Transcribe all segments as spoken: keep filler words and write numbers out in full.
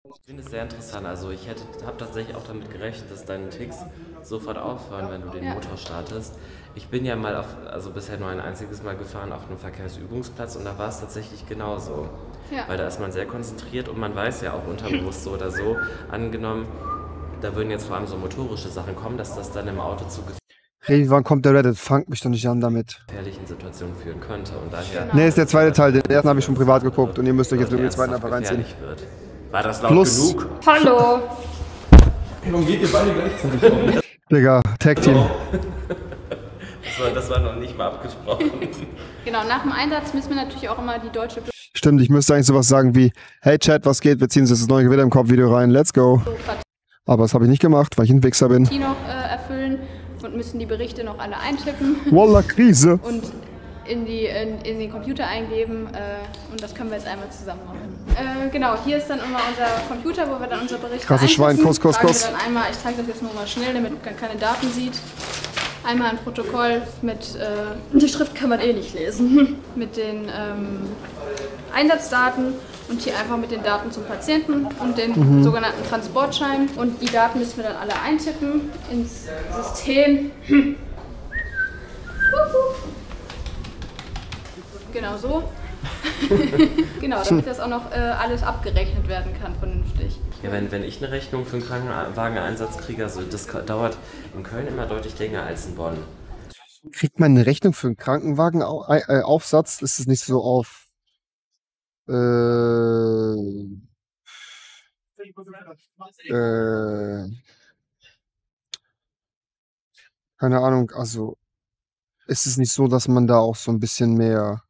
Ich finde es sehr interessant. Also ich hätte, habe tatsächlich auch damit gerechnet, dass deine Ticks sofort aufhören, wenn du den Ja. Motor startest. Ich bin ja mal auf, also bisher nur ein einziges Mal gefahren auf einem Verkehrsübungsplatz und da war es tatsächlich genauso. Ja. Weil da ist man sehr konzentriert und man weiß ja auch unterbewusst so oder so, angenommen, da würden jetzt vor allem so motorische Sachen kommen, dass das dann im Auto zu Hey, wann kommt der Reddit? Fangt mich doch nicht an damit. gefährlichen Situationen führen könnte. Und daher Genau. Ne, ist der zweite Teil. Den ersten habe ich schon privat geguckt und ihr müsst euch jetzt irgendwie den zweiten einfach reinziehen. gefährlich wird. War das laut Plus- genug? Hallo! Warum geht ihr beide gleichzeitig auf? Digga, Tag Team. Das war, das war noch nicht mal abgesprochen. Genau, nach dem Einsatz müssen wir natürlich auch immer die deutsche Stimmt, ich müsste eigentlich sowas sagen wie: Hey Chat, was geht? Wir ziehen uns jetzt das neue Gewitter im Kopf-Video rein. Let's go. Bürokratie Aber das habe ich nicht gemacht, weil ich ein Wichser bin. noch äh, erfüllen und müssen die Berichte noch alle eintippen Walla, Krise. und in, die, in, in den Computer eingeben. Äh, und das können wir jetzt einmal zusammen machen. Äh, genau, hier ist dann immer unser Computer, wo wir dann unsere Berichte Krasses Schwein, eintippen. Kuss, Kuss, Tragen wir Kuss. Dann einmal, ich zeige das jetzt nur mal schnell, damit man keine Daten sieht. Einmal ein Protokoll mit, äh, die Schrift kann man eh nicht lesen, mit den ähm, Einsatzdaten und hier einfach mit den Daten zum Patienten und den Mhm. sogenannten Transportschein. Und die Daten müssen wir dann alle eintippen ins System. Genau so. Genau, damit das auch noch äh, alles abgerechnet werden kann vernünftig. Ja, wenn, wenn ich eine Rechnung für einen Krankenwageneinsatz kriege, also das dauert in Köln immer deutlich länger als in Bonn. Kriegt man eine Rechnung für einen Krankenwagenaufsatz? Ist es nicht so auf. Äh, äh, keine Ahnung, also ist es nicht so, dass man da auch so ein bisschen mehr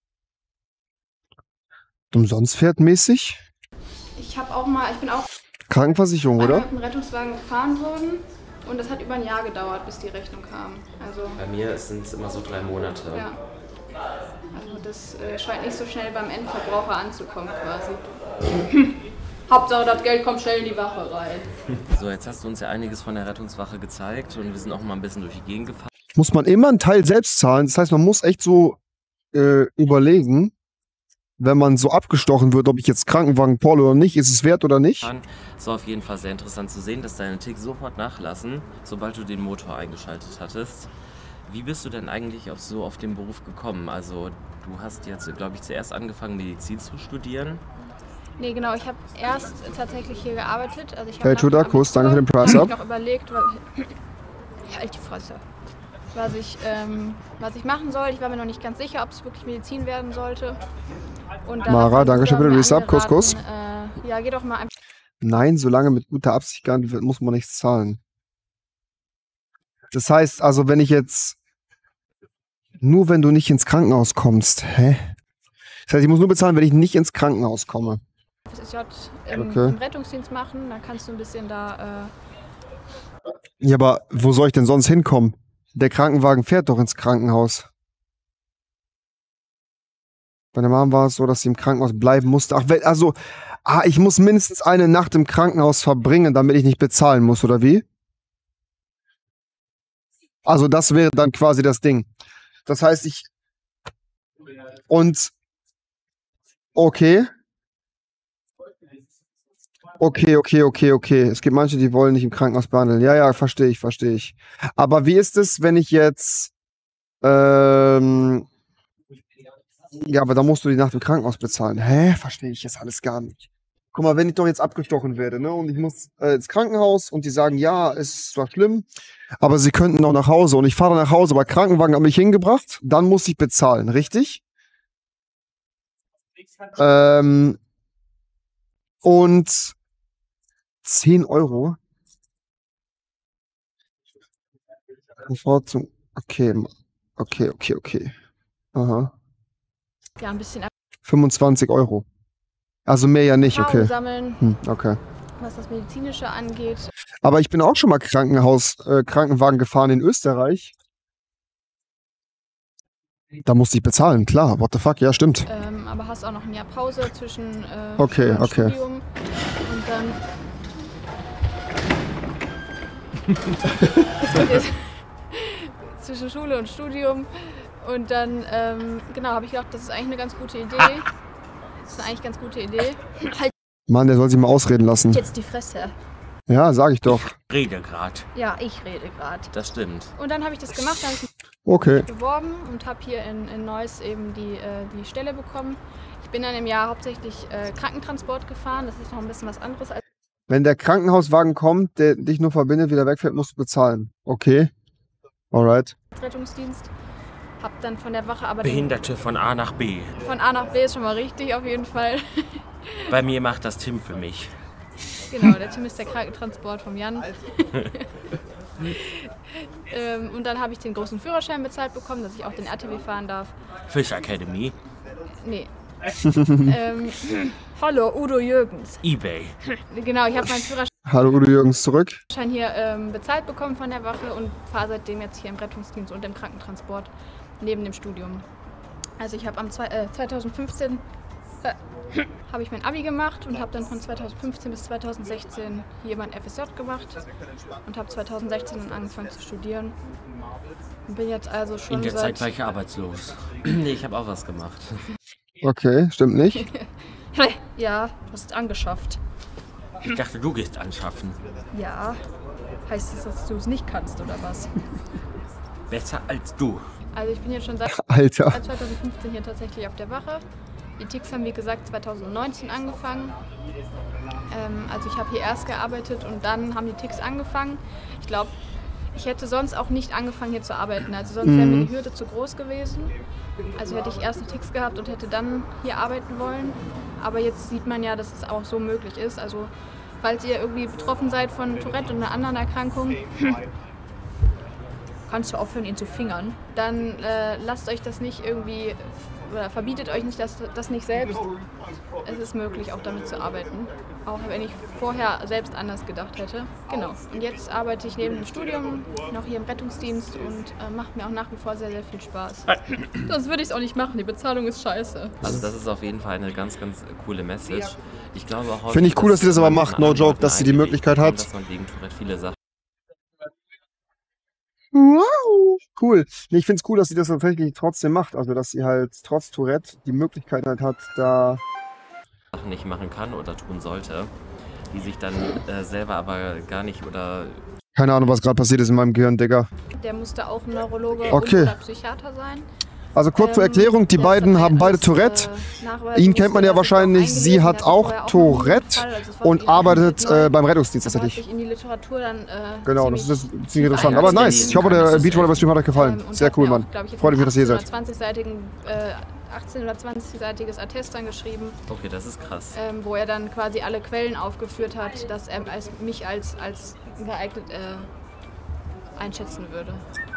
umsonst fährt mäßig? Ich habe auch mal, ich bin auch Krankenversicherung, einmal oder? mit dem Rettungswagen gefahren worden und das hat über ein Jahr gedauert, bis die Rechnung kam. Also, Bei mir sind es immer so drei Monate. ja. Also das äh, scheint nicht so schnell beim Endverbraucher anzukommen quasi. Hauptsache das Geld kommt schnell in die Wache rein. So, jetzt hast du uns ja einiges von der Rettungswache gezeigt und wir sind auch mal ein bisschen durch die Gegend gefahren. Muss man immer einen Teil selbst zahlen? Das heißt, man muss echt so äh, überlegen, wenn man so abgestochen wird, ob ich jetzt Krankenwagen Paul oder nicht, ist es wert oder nicht? Es war auf jeden Fall sehr interessant zu sehen, dass deine Ticks sofort nachlassen, sobald du den Motor eingeschaltet hattest. Wie bist du denn eigentlich auf so auf den Beruf gekommen? Also du hast jetzt, glaube ich, zuerst angefangen, Medizin zu studieren. Nee, genau, ich habe erst tatsächlich hier gearbeitet. Also ich hab Hey, nach dem Chudakus, danke für den Abitur Price hab Up. ich noch überlegt, was, halt die Fresse. Was ich, ähm, was ich machen soll. Ich war mir noch nicht ganz sicher, ob es wirklich Medizin werden sollte. Und dann Mara, hat mein danke schön Bruder für den mir Resub. Kuss, Kuss. angeraten, Äh, ja, geh doch mal einfach. Nein, solange mit guter Absicht gehandelt wird, muss man nichts zahlen. Das heißt also, wenn ich jetzt nur wenn du nicht ins Krankenhaus kommst, hä? Das heißt, ich muss nur bezahlen, wenn ich nicht ins Krankenhaus komme. F S J im, Okay. im Rettungsdienst machen, dann kannst du ein bisschen da. Äh, Ja, aber wo soll ich denn sonst hinkommen? Der Krankenwagen fährt doch ins Krankenhaus. Bei der Mom war es so, dass sie im Krankenhaus bleiben musste. Ach, wel- also, ah, ich muss mindestens eine Nacht im Krankenhaus verbringen, damit ich nicht bezahlen muss, oder wie? Also, das wäre dann quasi das Ding. Das heißt, ich. Und. Okay. Okay, okay, okay, okay. Es gibt manche, die wollen nicht im Krankenhaus behandeln. Ja, ja, verstehe ich, verstehe ich. Aber wie ist es, wenn ich jetzt. Ähm, ja, aber da musst du die Nacht im Krankenhaus bezahlen. Hä? Verstehe ich jetzt alles gar nicht. Guck mal, wenn ich doch jetzt abgestochen werde, ne, und ich muss äh, ins Krankenhaus und die sagen, ja, es ist zwar schlimm, aber sie könnten auch nach Hause und ich fahre nach Hause, aber Krankenwagen hat mich hingebracht, dann muss ich bezahlen, richtig? Ähm, und zehn Euro? Sofort zum, okay, okay, okay, okay. Aha. ja, ein bisschen fünfundzwanzig Euro. Also mehr ja nicht, Erfahrung okay. sammeln, Hm, okay. was das Medizinische angeht. Aber ich bin auch schon mal Krankenhaus, äh, Krankenwagen gefahren in Österreich. Da musste ich bezahlen, klar. What the fuck? Ja, stimmt. Ähm, aber hast auch noch ein Jahr Pause zwischen äh, Okay, Schule und okay. Studium. Und dann. zwischen Schule und Studium. Und dann, ähm, genau, habe ich gedacht, das ist eigentlich eine ganz gute Idee. Das ist eine eigentlich ganz gute Idee. Halt Mann, der soll sich mal ausreden lassen. Jetzt die Fresse. Ja, sag ich doch. Rede grad. Ja, ich rede gerade. Das stimmt. Und dann habe ich das gemacht, dann habe ich mich Okay. beworben und habe hier in, in Neuss eben die, äh, die Stelle bekommen. Ich bin dann im Jahr hauptsächlich äh, Krankentransport gefahren. Das ist noch ein bisschen was anderes als Wenn der Krankenhauswagen kommt, der dich nur verbindet, wieder wegfährt, musst du bezahlen. Okay. Alright. Rettungsdienst. Hab dann von der Wache aber den, Behinderte von A nach B. von A nach B ist schon mal richtig auf jeden Fall. Bei mir macht das Tim für mich. Genau, der Tim ist der Krankentransport vom Jan. ähm, und dann habe ich den großen Führerschein bezahlt bekommen, dass ich auch den R T W fahren darf. Fish Academy. Nee. ähm, hallo, Udo Jürgens. eBay. Genau, ich habe meinen Führerschein Hallo Udo Jürgens zurück. hier ähm, bezahlt bekommen von der Wache und fahre seitdem jetzt hier im Rettungsdienst und im Krankentransport neben dem Studium. Also ich habe am zwei, äh, zweitausendfünfzehn äh, habe ich mein Abi gemacht und habe dann von zweitausendfünfzehn bis zweitausendsechzehn hier mein F S J gemacht und habe zweitausendsechzehn dann angefangen zu studieren. Und bin jetzt also schon In der seit... Zeit war ich arbeitslos. Nee, ich habe auch was gemacht. Okay, stimmt nicht. Ja, du hast angeschafft. Ich dachte, du gehst anschaffen. Ja. Heißt das, dass du es nicht kannst, oder was? Besser als du. Also ich bin jetzt schon seit Alter. seit zweitausendfünfzehn hier tatsächlich auf der Wache. Die T I Cs haben wie gesagt zweitausendneunzehn angefangen. Ähm, also ich habe hier erst gearbeitet und dann haben die T I Cs angefangen. Ich glaube, ich hätte sonst auch nicht angefangen hier zu arbeiten. Also sonst wäre mir die Hürde zu groß gewesen. Also hätte ich erst die T I Cs gehabt und hätte dann hier arbeiten wollen. Aber jetzt sieht man ja, dass es auch so möglich ist. Also falls ihr irgendwie betroffen seid von Tourette und einer anderen Erkrankung, kannst du aufhören, ihn zu fingern. Dann äh, lasst euch das nicht irgendwie, oder verbietet euch nicht das, das nicht selbst. Es ist möglich, auch damit zu arbeiten. Auch wenn ich vorher selbst anders gedacht hätte. Genau. Und jetzt arbeite ich neben dem Studium noch hier im Rettungsdienst und äh, macht mir auch nach wie vor sehr, sehr viel Spaß. Sonst würde ich es auch nicht machen. Die Bezahlung ist scheiße. Also das ist auf jeden Fall eine ganz, ganz coole Message. Ich glaube auch Finde ich cool, dass sie das aber macht, no joke, dass sie die Möglichkeit hat. Dass man gegen Tourette viele Sachen Wow. Cool. Nee, ich finde es cool, dass sie das tatsächlich trotzdem macht. Also, dass sie halt trotz Tourette die Möglichkeit halt hat, da... nicht machen kann oder tun sollte, die sich dann äh, selber aber gar nicht oder... Keine Ahnung, was gerade passiert ist in meinem Gehirn, Digga. Der musste auch Neurologe Okay. oder Psychiater sein. Also kurz zur Ähm, Erklärung, die der beiden ist haben beide alles, Tourette. äh, Nachweise Ihn kennt man ja wusste, wahrscheinlich, der hat sich sie auch hat eingelesen, auch der hatte vorher noch nie einen Tourette Fall, also es war für und ihn auch arbeitet komplett neu. äh, beim Rettungsdienst Aber hat tatsächlich. sich in die Literatur dann, äh, Genau, das ziemlich ist ziemlich interessant. Ja, Aber ja, nice. Ich hoffe, der Beachvolleyball-Stream hat euch gefallen. Ähm, und Sehr hat cool, mir Mann. auch, glaub ich, jetzt Freut mich, einen dass ihr hier achtzehn- seid. oder zwanzigseitigen, äh, achtzehn- oder zwanzigseitiges Attest dann geschrieben, Okay, das ist krass. ähm, wo er dann quasi alle Quellen aufgeführt hat, dass er als, mich als, als geeignet äh, einschätzen würde.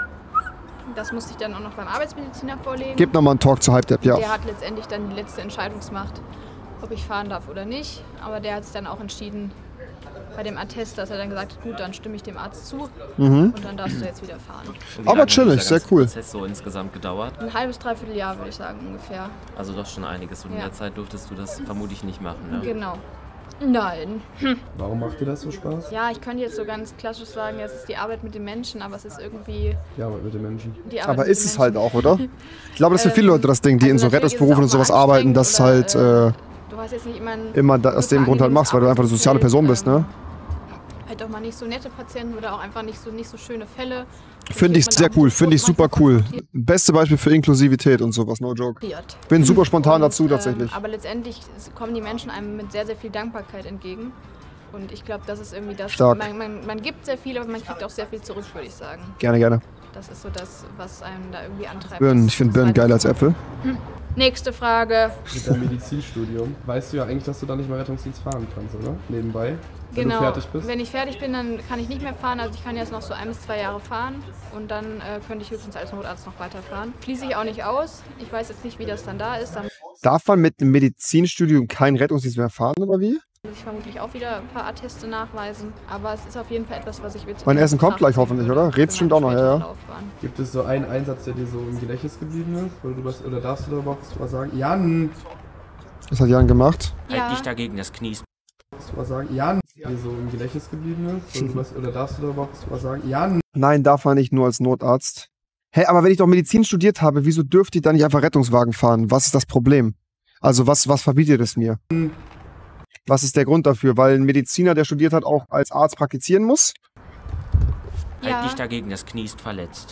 Das musste ich dann auch noch beim Arbeitsmediziner vorlegen. Gebt nochmal einen Talk zu Hype-Dep, ja. Der hat letztendlich dann die letzte Entscheidungsmacht, ob ich fahren darf oder nicht. Aber der hat sich dann auch entschieden bei dem Attest, dass er dann gesagt hat, gut, dann stimme ich dem Arzt zu Mhm. und dann darfst du jetzt wieder fahren. Und wie Aber lange hat chillig, dieser sehr ganze cool. Prozess so insgesamt gedauert? Ein halbes, dreiviertel Jahr würde ich sagen ungefähr. Also doch schon einiges. Und in Ja. der Zeit durftest du das vermutlich nicht machen, ne? Genau. Nein. Warum macht dir das so Spaß? Ja, ich könnte jetzt so ganz klassisch sagen, es ist die Arbeit mit den Menschen, aber es ist irgendwie Ja, aber mit den Menschen. die Arbeit Aber mit ist den es halt Menschen. auch, oder? Ich glaube, das ist für viele Ähm, Leute das Ding, die also in so natürlich ist es Rettungsberufen auch und sowas mal arbeiten, dass es halt anstrengend äh, oder, äh, du hast jetzt nicht immer, ein immer da, aus dem super Grund halt machst, weil du einfach eine angenehmes soziale Person bist, ne? Arbeitsumfeld, ähm, Halt auch mal nicht so nette Patienten oder auch einfach nicht so, nicht so schöne Fälle. Finde ich Man sehr auch cool, mit finde ich manchmal super cool. konfrontiert Beste Beispiel für Inklusivität und sowas, no joke. wird. Bin super spontan Und, dazu ähm, tatsächlich. aber letztendlich kommen die Menschen einem mit sehr, sehr viel Dankbarkeit entgegen. Und ich glaube, das ist irgendwie das, Stark. man, man, man gibt sehr viel, aber man kriegt auch sehr viel zurück, würde ich sagen. Gerne, gerne. Das ist so das, was einen da irgendwie antreibt. Birnen, das- ich finde das Birnen geiler als weiterzumachen. Äpfel. Nächste Frage. Mit deinem Medizinstudium weißt du ja eigentlich, dass du da nicht mehr Rettungsdienst fahren kannst, oder? Nebenbei. Wenn Genau. du fertig bist. Wenn ich fertig bin, dann kann ich nicht mehr fahren. Also ich kann jetzt noch so ein bis zwei Jahre fahren und dann äh, könnte ich höchstens als Notarzt noch weiterfahren. Schließe ich auch nicht aus. Ich weiß jetzt nicht, wie das dann da ist. Dann Darf man mit einem Medizinstudium keinen Rettungsdienst mehr fahren, oder wie? muss ich vermutlich auch wieder ein paar Atteste nachweisen. Aber es ist auf jeden Fall etwas, was ich jetzt... Mein Essen kommt gleich hoffentlich, oder? Red's stimmt auch noch, ja, ja. Gibt es so einen Einsatz, der dir so im Gedächtnis geblieben ist? Oder, du was, oder darfst du da überhaupt was sagen? Jan! Was hat Jan gemacht? Halt Ja. dich dagegen das Knie. Darfst du was sagen? Jan! Der dir so im Gedächtnis geblieben ist? Oder, du was, oder darfst du da überhaupt was sagen? Jan! Nein, darf man nicht nur als Notarzt. Hä, aber wenn ich doch Medizin studiert habe, wieso dürfte ich dann nicht einfach Rettungswagen fahren? Was ist das Problem? Also was, was verbietet es mir? Was ist der Grund dafür? Weil ein Mediziner, der studiert hat, auch als Arzt praktizieren muss? Halt Ja. dich dagegen, das Knie ist verletzt.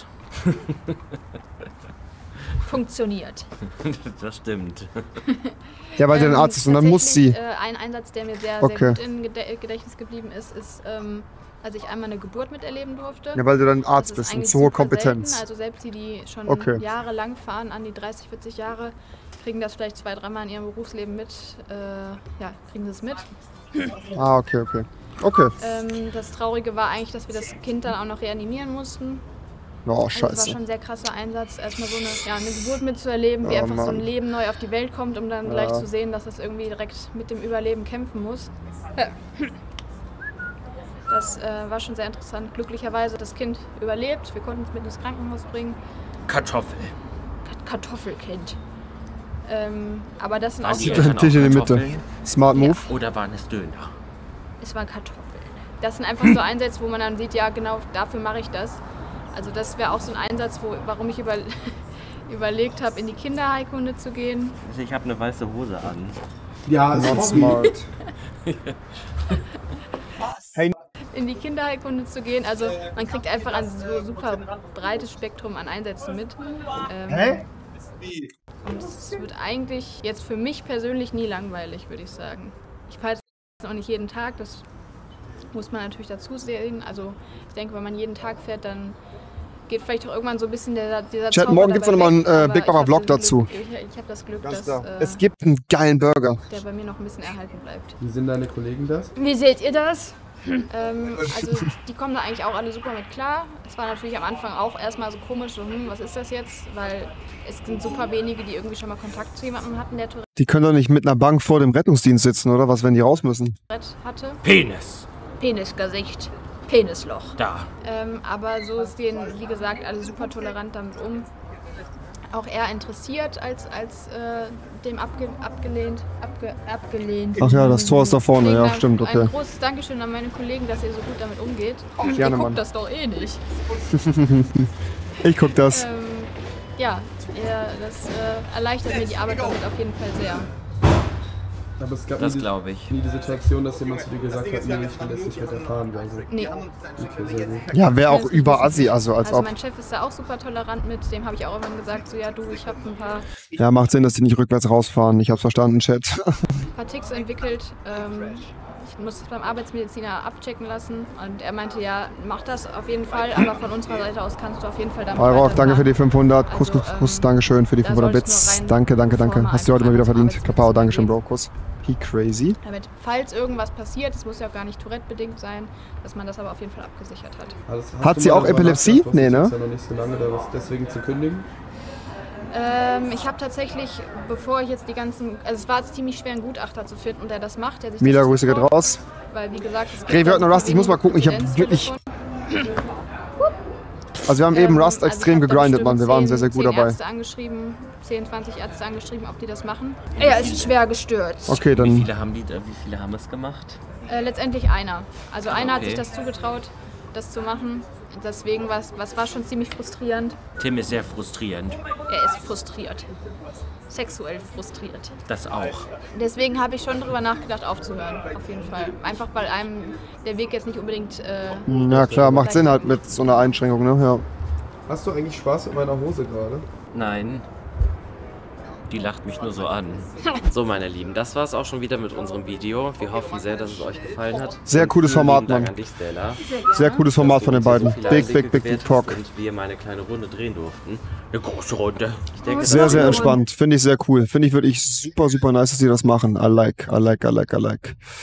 Funktioniert. Das stimmt. Ja, weil der ein Ähm, Arzt ist und dann muss sie. tatsächlich, Äh, ein Einsatz, der mir sehr, Okay. sehr gut im Gede Gedächtnis geblieben ist, ist, ähm, als ich einmal eine Geburt miterleben durfte. Ja, weil du dann Arzt Das ist bist und eigentlich zu hohe super Kompetenz. Selten. Also selbst die, die schon Okay. jahrelang fahren, an die dreißig, vierzig Jahre, kriegen das vielleicht zwei, dreimal in ihrem Berufsleben mit. Äh, ja, kriegen sie es mit. Ah, okay, okay. Okay. Ähm, das Traurige war eigentlich, dass wir das Kind dann auch noch reanimieren mussten. Oh, Also es war scheiße. schon ein sehr krasser Einsatz, erstmal so eine, ja, eine Geburt mitzuerleben, wie Oh, einfach so ein Mann. Leben neu auf die Welt kommt, um dann Ja. gleich zu sehen, dass es irgendwie direkt mit dem Überleben kämpfen muss. Ja. Das äh, war schon sehr interessant. Glücklicherweise das Kind überlebt. Wir konnten es mit ins Krankenhaus bringen. Kartoffel. Ka- Kartoffelkind. Ähm, aber das sind Waren auch die so, Eltern auch Tisch in der Mitte. Kartoffeln? Smart Move. Oder waren es Döner? es waren Kartoffeln. Das sind einfach so Einsätze, wo man dann sieht, ja genau, dafür mache ich das. Also das wäre auch so ein Einsatz, wo, warum ich über, überlegt habe, in die Kinderheilkunde zu gehen. Ich habe eine weiße Hose an. Ja, Not sorry. smart. Hey, in die Kinderheilkunde zu gehen. Also man kriegt einfach ein so super breites Spektrum an Einsätzen mit. Ähm, Hä? Und es wird eigentlich jetzt für mich persönlich nie langweilig, würde ich sagen. Ich fahre jetzt auch nicht jeden Tag, das muss man natürlich dazu sehen. Also ich denke, wenn man jeden Tag fährt, dann geht vielleicht auch irgendwann so ein bisschen der, dieser Chat, Zauber morgen gibt's dabei noch mal einen, weg, äh, aber Big ich Papa hab Vlog das dazu. Glück, ich ich habe das Glück, Ganz dass klar. äh, Es gibt einen geilen Burger. der bei mir noch ein bisschen erhalten bleibt. Wie sind deine Kollegen das? Wie seht ihr das? ähm, also die kommen da eigentlich auch alle super mit klar. Es war natürlich am Anfang auch erstmal so komisch, so, hm, was ist das jetzt? Weil es sind super wenige, die irgendwie schon mal Kontakt zu jemandem hatten, der Die können doch nicht mit einer Bank vor dem Rettungsdienst sitzen, oder was, wenn die raus müssen? Tourette hatte. Penis. Penisgesicht, Penisloch. Da. Ähm, aber so ist gehen, wie gesagt, alle super tolerant damit um. Auch eher interessiert als, als äh, dem abge, abgelehnt, abge, abgelehnt. Ach ja, das Tor ist da vorne, ja, Deswegen stimmt, Ein okay. großes Dankeschön an meine Kollegen, dass ihr so gut damit umgeht. Gerne, ihr guckt Mann. das doch eh nicht. Ich guck das. Ähm, ja, ihr, das äh, erleichtert mir die Arbeit damit auf jeden Fall sehr. Aber es gab Das nie, die, glaube ich. nie die Situation, dass jemand zu dir gesagt hat, nee, ich will das nicht weiter fahren. Also, Nee. okay, sehr gut. Ja, wäre auch über Assi, also als Also ob. mein Chef ist da auch super tolerant mit, dem habe ich auch irgendwann gesagt, so ja du, ich habe ein paar, Ja, macht Sinn, dass die nicht rückwärts rausfahren. Ich hab's verstanden, Chat. paar Ticks entwickelt. Ähm, ich muss es beim Arbeitsmediziner abchecken lassen und er meinte, ja, mach das auf jeden Fall, aber von unserer Seite aus kannst du auf jeden Fall damit Alrof, danke für die weiterfahren. fünfhundert. Kuss, Also, Kuss, Kuss, ähm, Dankeschön für die da fünfhundert solltest du Bits. nur rein, Danke, danke, danke. bevor man Hast du heute mal wieder einfach verdient. Arbeitsmedizin Kapau, Dankeschön, geht. Bro. Kuss. He crazy. Damit, falls irgendwas passiert, es muss ja auch gar nicht Tourette-bedingt sein, dass man das aber auf jeden Fall abgesichert hat. Hast- hast Hat du sie mal auch darüber Epilepsie? nachgedacht, was Nee, ist ne? jetzt ja noch nicht so lange, da was deswegen zu kündigen. Ähm, ich habe tatsächlich, bevor ich jetzt die ganzen, also es war jetzt ziemlich schwer, einen Gutachter zu finden, der das macht, der sich Mila, das Grüße geht zutraut, raus. weil wie gesagt, es gibt Rewe da hat noch super Rust, ich muss mal wenige gucken, ich hab Konfidenztelefone. Also wir haben Ähm, eben Rust also extrem ich hab da gegrindet, Mann. Wir bestimmt waren zehn- sehr, sehr gut zehn dabei. Ärzte angeschrieben, zehn, zwanzig Ärzte angeschrieben, ob die das machen. Er ist schwer gestürzt. Okay, Wie dann. viele haben die, äh, wie viele haben es gemacht? Äh, letztendlich einer. Also einer hat okay. sich das zugetraut, das zu machen. Deswegen war es war schon ziemlich frustrierend. Tim ist sehr frustrierend. Er ist frustriert. Sexuell frustriert. Das auch. Deswegen habe ich schon drüber nachgedacht, aufzuhören. Auf jeden Fall. Einfach weil einem der Weg jetzt nicht unbedingt. Äh, Ja klar, macht Sinn halt mit so einer Einschränkung, ne? Ja. Hast du eigentlich Spaß mit meiner Hose gerade? Nein. Die lacht mich nur so an. So, meine Lieben, das war's auch schon wieder mit unserem Video. Wir hoffen sehr, dass es euch gefallen hat. Sehr Und cooles vielen Format, lieben Dank Mann. an dich, Stella. Sehr cooles Format von den beiden. So viele Big, Einblicke big, big, big gewährt talk. hast und wir mal eine kleine Runde drehen durften. Eine große Runde. Ich denke, das Sehr, war sehr eine entspannt. Finde ich sehr cool. Finde ich wirklich super, super nice, dass die das machen. I like, I like, I like, I like.